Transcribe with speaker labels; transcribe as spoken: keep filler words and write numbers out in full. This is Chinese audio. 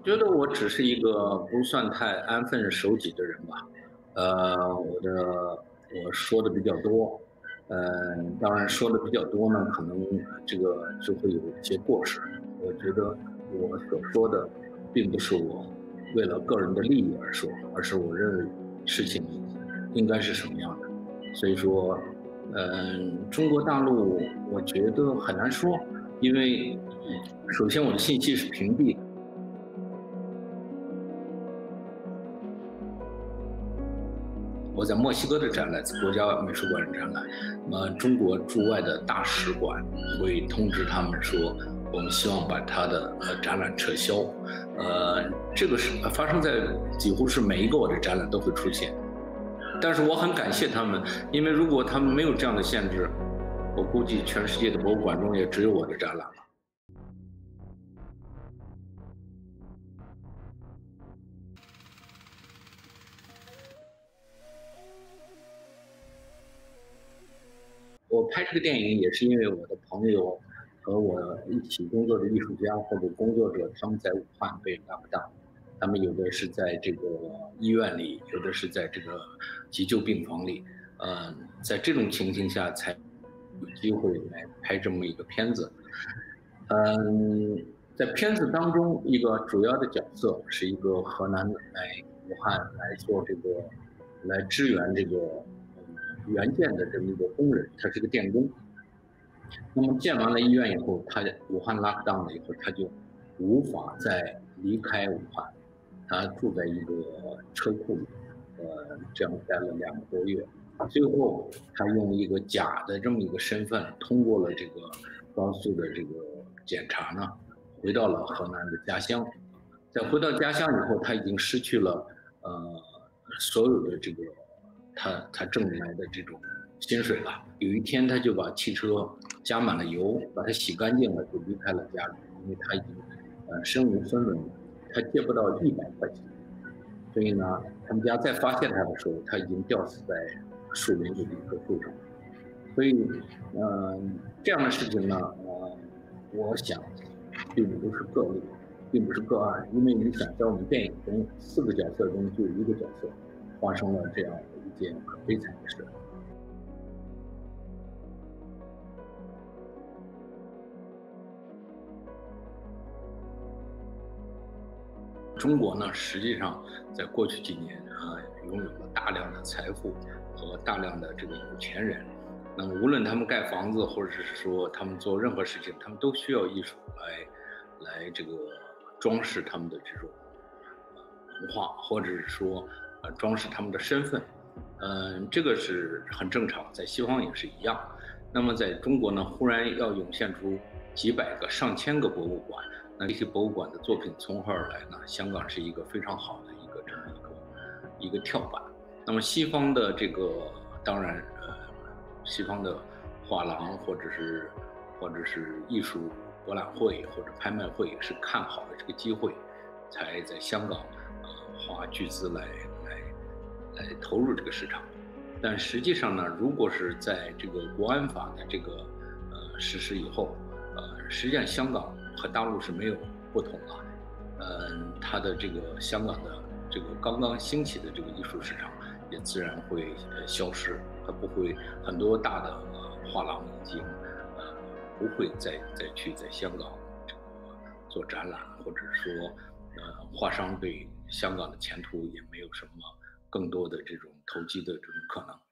Speaker 1: 觉得我只是一个不算太安分守己的人吧，呃，我的我说的比较多，呃，当然说的比较多呢，可能这个就会有一些过失。我觉得我所说的，并不是我为了个人的利益而说，而是我认为事情应该是什么样的。所以说，嗯、中国大陆我觉得很难说，因为首先我的信息是屏蔽的。我在墨西哥的展览，在国家美术馆展览，那么中国驻外的大使馆会通知他们说，我们希望把他的呃展览撤销。呃，这个是发生在几乎是每一个我的展览都会出现。但是我很感谢他们，因为如果他们没有这样的限制，我估计全世界的博物馆中也只有我的展览了。我拍这个电影也是因为我的朋友和我一起工作的艺术家或者工作者，他们在武汉被 lock down，他们有的是在这个医院里，有的是在这个急救病房里，呃，在这种情形下才有机会来拍这么一个片子。嗯，在片子当中，一个主要的角色是一个河南来武汉来做这个来支援这个嗯援建的这么一个工人，他是个电工。那么建完了医院以后，他武汉 lock down 了以后，他就无法再离开武汉，他住在一个车库里，呃，这样待了两个多月。最后，他用一个假的这么一个身份，通过了这个高速的这个检查呢，回到了河南的家乡。在回到家乡以后，他已经失去了呃所有的这个他他挣来的这种薪水了。有一天，他就把汽车加满了油，把它洗干净了，就离开了家里，因为他已经呃身无分文，他借不到一百块钱。所以呢，他们家再发现他的时候，他已经吊死在树林里的一棵树上。所以，呃，这样的事情呢，呃，我想并不是个例，并不是个案，因为你想，在我们电影中四个角色中就有一个角色发生了这样的一件很悲惨的事。中国呢，实际上在过去几年啊，拥有了大量的财富和大量的这个有钱人。那么，无论他们盖房子，或者是说他们做任何事情，他们都需要艺术来来这个装饰他们的这种呃文化，或者是说呃装饰他们的身份。嗯，这个是很正常，在西方也是一样。那么在中国呢，忽然要涌现出几百个、上千个博物馆，那这些博物馆的作品从何而来呢？香港是一个非常好的一个这么一个一个跳板。那么西方的这个，当然，呃，西方的画廊或者是或者是艺术博览会或者拍卖会是看好了这个机会，才在香港呃花巨资来来来投入这个市场。但实际上呢，如果是在这个国安法的这个呃实施以后，呃，实际上香港和大陆是没有不同了。嗯，它的这个香港的这个刚刚兴起的这个艺术市场也自然会呃消失，它不会很多大的呃画廊已经呃不会再再去在香港这个做展览，或者说呃画商对香港的前途也没有什么更多的这种投机的这种可能。